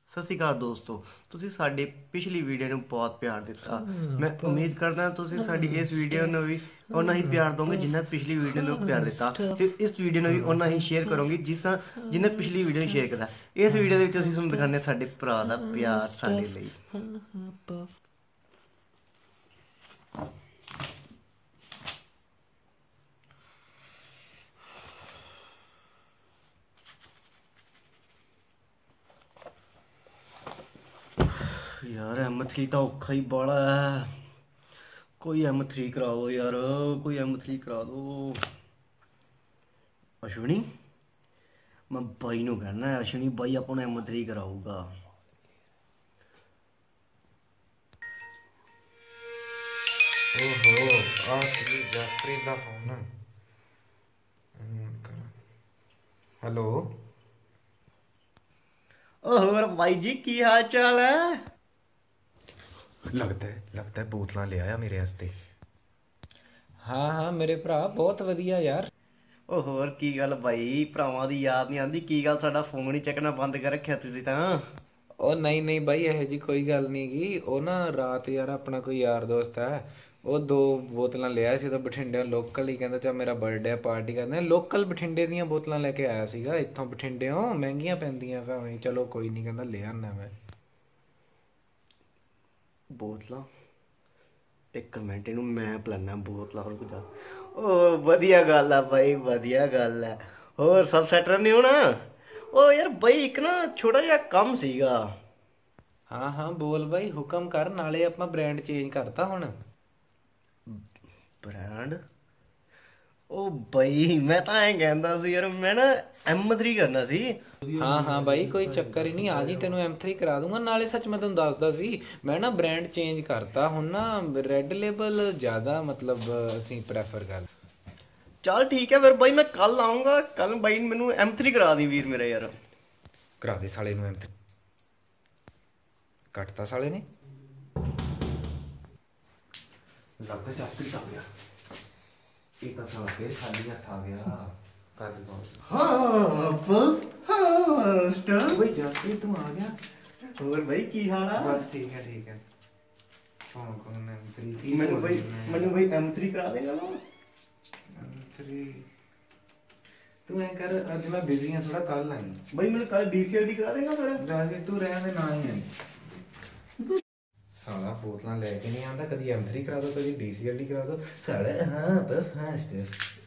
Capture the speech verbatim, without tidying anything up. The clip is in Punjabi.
ਸਤਿ ਸ਼੍ਰੀ ਅਕਾਲ ਦੋਸਤੋ, ਤੁਸੀਂ ਸਾਡੀ ਪਿਛਲੀ ਵੀਡੀਓ ਨੂੰ ਬਹੁਤ ਪਿਆਰ ਦਿੱਤਾ। ਮੈਂ ਉਮੀਦ ਕਰਦਾ ਤੁਸੀਂ ਸਾਡੀ ਇਸ ਵੀਡੀਓ ਨੂੰ ਵੀ ਉਨਾ ਹੀ ਪਿਆਰ ਦੋਗੇ ਜਿੰਨਾ ਪਿਛਲੀ ਵੀਡੀਓ ਨੂੰ ਪਿਆਰ ਦਿੱਤਾ, ਤੇ ਇਸ ਵੀਡੀਓ ਨੂੰ ਵੀ ਉਨਾ ਹੀ ਸ਼ੇਅਰ ਕਰੋਗੇ ਜਿਸ ਤਰ੍ਹਾਂ ਜਿੰਨਾ ਪਿਛਲੀ ਵੀਡੀਓ ਨੂੰ ਸ਼ੇਅਰ ਕੀਤਾ। ਇਸ ਵੀਡੀਓ ਦੇ ਵਿੱਚ ਅਸੀਂ ਤੁਹਾਨੂੰ ਦਿਖਾਉਂਦੇ ਹਾਂ ਸਾਡੇ ਭਰਾ ਦਾ ਪਿਆਰ ਸਾਡੇ ਲਈ। यार एम थ्री तो औखा ही बड़ा है। कोई एम थ्री करा दो यार, कोई एम थ्री करा दो। अश्विनी, मैं बाई नू कहना है, अश्विनी बाई अपना एम थ्री कराऊगा। ओहो, आ जी जसप्रीत दा फोन। हेलो। ओह बाई जी, की हाल चाल है? लगता है लगता है बोतलां ले आया मेरे वास्ते। हाँ हाँ मेरे भरा बहुत वधिया यार। ਉਹ ਹੋਰ ਕੀ ਗੱਲ ਬਾਈ, ਭਰਾਵਾਂ ਦੀ ਯਾਦ ਨਹੀਂ ਆਉਂਦੀ? ਕੀ ਗੱਲ ਸਾਡਾ ਫੋਨ ਹੀ ਚੱਕਣਾ ਬੰਦ ਕਰ ਰੱਖਿਆ ਤੁਸੀਂ ਤਾਂ? ਉਹ ਨਹੀਂ ਨਹੀਂ ਬਾਈ, ਇਹੋ ਜੀ ਕੋਈ ਗੱਲ ਨਹੀਂ ਗੀ। ਉਹ ਨਾ ਰਾਤ ਯਾਰ ਆਪਣਾ ਕੋਈ ਯਾਰ ਦੋਸਤ ਹੈ, ਉਹ ਦੋ ਬੋਤਲਾਂ ਲਿਆ ਸੀ। ਉਹ ਬਠਿੰਡੇ ਲੋਕਲ ਹੀ ਕਹਿੰਦਾ ਚਾ ਮੇਰਾ ਬਰਥਡੇ ਪਾਰਟੀ ਕਰਦੇ। ਲੋਕਲ ਬਠਿੰਡੇ ਦੀਆਂ ਬੋਤਲਾਂ ਲੈ ਕੇ ਆਇਆ ਸੀਗਾ, ਇੱਥੋਂ ਬਠਿੰਡਿਓਂ ਮਹਿੰਗੀਆਂ ਪੈਂਦੀਆਂ ਭਾਵੇਂ। ਚਲੋ ਕੋਈ ਨਹੀਂ, ਕਹਿੰਦਾ ਲੈ ਆਉਣਾ ਮੈਂ ਬੋਤਲਾਂ। ਇੱਕ ਮਿੰਟ, ਇਹਨੂੰ ਮੈਂ ਪਲਾਨਾ ਬੋਤਲਾਂ। ਹੋਰ ਕੁਝ? ਉਹ ਵਧੀਆ ਗੱਲ ਆ ਬਾਈ, ਵਧੀਆ ਗੱਲ ਹੈ। ਹੋਰ ਸਭ ਸੈਟ ਨਹੀਂ ਹੋਣਾ? ਉਹ ਯਾਰ ਬਾਈ ਇੱਕ ਨਾ ਛੋਟਾ ਜਿਹਾ ਕੰਮ ਸੀਗਾ। ਹਾਂ ਹਾਂ ਬੋਲ ਬਾਈ, ਹੁਕਮ ਕਰ। ਨਾਲੇ ਆਪਾਂ ਬ੍ਰਾਂਡ ਚੇਂਜ ਕਰਤਾ ਹੁਣ। ਬ੍ਰਾਂਡ? ਉਹ ਬਾਈ ਮੈਂ ਤਾਂ ਐਂ ਕਹਿੰਦਾ ਸੀ ਯਾਰ, ਮੈਂ ਨਾ ਐਮ ਥ੍ਰੀ ਕਰਨਾ ਸੀ। ਹਾਂ ਹਾਂ ਬਾਈ ਕੋਈ ਚੱਕਰ ਹੀ ਨਹੀਂ, ਆ ਜੀ ਤੈਨੂੰ ਐਮ ਥ੍ਰੀ ਕਰਾ ਦੂੰਗਾ। ਨਾਲੇ ਸੱਚ ਮੈਂ ਤੁਹਾਨੂੰ ਦੱਸਦਾ ਸੀ, ਮੈਂ ਨਾ ਬ੍ਰਾਂਡ ਚੇਂਜ ਕਰਤਾ ਹੁਣ ਨਾ ਰੈੱਡ ਲੇਬਲ ਜ਼ਿਆਦਾ ਮਤਲਬ ਅਸੀਂ ਪ੍ਰੈਫਰ ਕਰ। ਚੱਲ ਠੀਕ ਹੈ ਫਿਰ ਬਾਈ, ਮੈਂ ਕੱਲ ਆਊਂਗਾ। ਕੱਲ ਬਾਈ ਮੈਨੂੰ ਐਮ ਥ੍ਰੀ ਕਰਾ ਦੀ ਵੀਰ ਮੇਰਾ ਯਾਰ। ਕਰਾ ਦੇ ਸਾਲੇ ਨੂੰ ਐਮ ਥ੍ਰੀ। ਕੱਟਤਾ ਸਾਲੇ ਨੇ। ਲੱਗਦਾ ਜਸਪ੍ਰੀਤ ਆ ਗਿਆ। ਇਹ ਤਾਂ ਸਾਲਾ ਫੇਰ ਖਾਲੀ ਹੱਥ ਆ ਗਿਆ। ਕਰ ਦੇ ਬਾਤ। ਹਾਂ ਬਸ ਹਾਂ ਸਟਾਰ ਬਈ ਜਸਪ੍ਰੀਤ ਤੂੰ ਆ ਗਿਆ। ਹੋਰ ਬਾਈ ਕੀ ਹਾਲ ਆ? ਬਸ ਠੀਕ ਹੈ ਠੀਕ ਹੈ। ਕੌਣ ਕੌਣ ਐਮ ਥ੍ਰੀ? ਮੈਨੂੰ ਬਾਈ ਮੈਨੂੰ ਬਾਈ ਐਮ ਥ੍ਰੀ ਕਰਾ ਦੇਗਾ ਨਾ? ਐਮ ਥ੍ਰੀ ਤੂੰ ਐ ਕਰ, ਅੱਜ ਮੈਂ ਬਿਜ਼ੀ ਹਾਂ ਥੋੜਾ, ਕੱਲ ਆਈ। ਬਾਈ ਮੈਨੂੰ ਕੱਲ ਡੀਸੀਐਲਡੀ ਕਰਾ ਦੇਗਾ ਫਿਰ? ਰਾਜੀ ਤੂੰ ਰਹਿ ਦੇ ਨਾ ਹੀ ਆਈ। ਸਾਲਾ ਬੋਤਲਾਂ ਲੈ ਕੇ ਨਹੀਂ ਆਉਂਦਾ, ਕਦੀ ਐਮ ਥ੍ਰੀ ਕਰਾ ਦੋ ਕਦੀ ਡੀ ਸੀ ਐਲ ਡੀ ਕਰਾ ਦੋ ਸਾਲਾ। ਹਾਂ ਬਸ ਫਾਸਟ